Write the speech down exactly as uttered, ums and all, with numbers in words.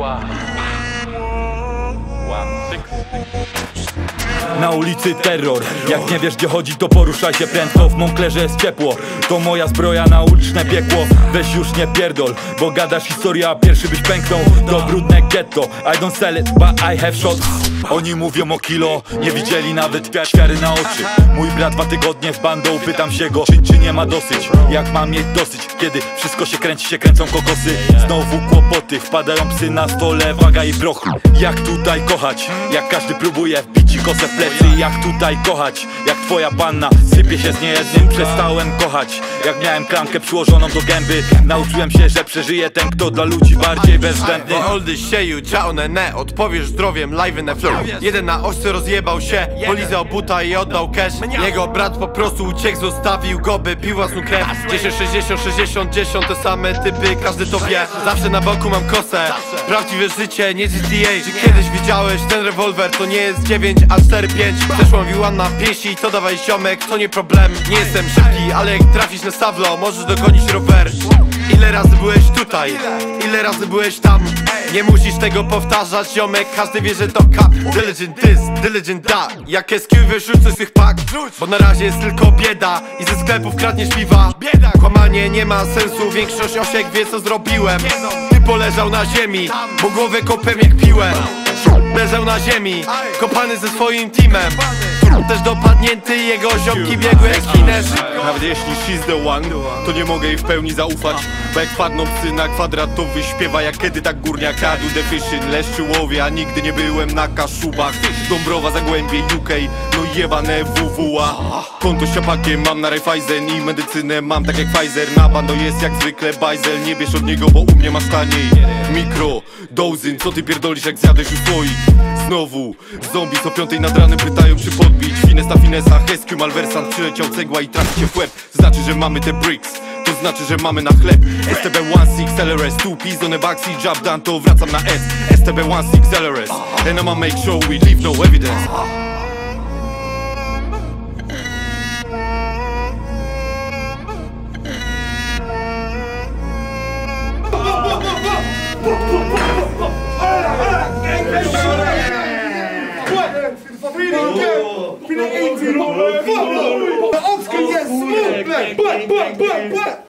Na ulicy terror, jak nie wiesz gdzie chodzi to poruszaj się prędko. W Monclerze jest ciepło, to moja zbroja na uliczne piekło. Weź już nie pierdol, bo gadasz historia, a pierwszy byś pęknął. To brudne ghetto, I don't sell it, but I have shots. Oni mówią o kilo, nie widzieli nawet świary na oczy. Mój brat dwa tygodnie w bandą, pytam się go, czy, czy nie ma dosyć. Jak mam mieć dosyć, kiedy wszystko się kręci, się kręcą kokosy. Znowu kłopoty, wpadają psy na stole, waga i proch. Jak tutaj kochać, jak każdy próbuje wbić ci kosę w plecy. Jak tutaj kochać, jak twoja panna sypie się z niejednym. Przestałem kochać, jak miałem klamkę przyłożoną do gęby. Nauczyłem się, że przeżyje ten, kto dla ludzi bardziej bezwzględny. Oldy sieju, ciao ne, odpowiesz zdrowiem, live na flow. Jeden na ośce rozjebał się, polizał buta i oddał cash. Jego brat po prostu uciekł, zostawił go, by pił własną krew. dziesięć sześćdziesiąt sześćdziesiąt dziesięć te same typy, każdy to wie. Zawsze na boku mam kosę, prawdziwe życie, nie G T A. Czy kiedyś widziałeś ten rewolwer? To nie jest dziewięć, a cztery pięć. Chcesz ławiłam na pięści, to dawaj ziomek, to nie problem. Nie jestem szybki, ale jak trafisz na stawlo, możesz dogonić rower. Ile razy byłeś tutaj? Ile razy byłeś tam? Nie musisz tego powtarzać, ziomek, każdy wie, że to kap. Diligent this, diligent that. Jak S Q wyrzucę z tych pak, bo na razie jest tylko bieda i ze sklepów kradniesz piwa. Kłamanie nie ma sensu, większość osiek wie co zrobiłem. Ty poleżał na ziemi, bo głowę kopem jak piłę. Leżał na ziemi, kopany ze swoim teamem. Też dopadnięty, jego ziomki biegły jak Kines. Nawet jeśli she's the one, to nie mogę jej w pełni zaufać. Bo jak wpadną psy na kwadrat, to wyśpiewa jak kiedy tak górniak jadł defiszyn, leszczy łowie, a nigdy nie byłem na Kaszubach. Dąbrowa, Zagłębie, U K, no jebane W W A. Konto z siapakiem mam na Raiffeisen i medycynę mam tak jak Pfizer. Na bando jest jak zwykle bajzel, nie bierz od niego, bo u mnie masz taniej. Mikro, dozyn, co ty pierdolisz jak zjadłeś u swoich? Znowu, zombie o piątej nad ranem pytają czy podbić. Fines na finesach, S Q malwersant, przyleciał cegła i trafi cię w łeb. Znaczy, że mamy te bricks, to znaczy, że mamy na chleb. S T B one six L R S, two peas on a backseat, job done, to wracam na S. S T B one six L R S, and I'ma make sure we leave no evidence. The Oscar, yes, smooth, black, black, black, black, black.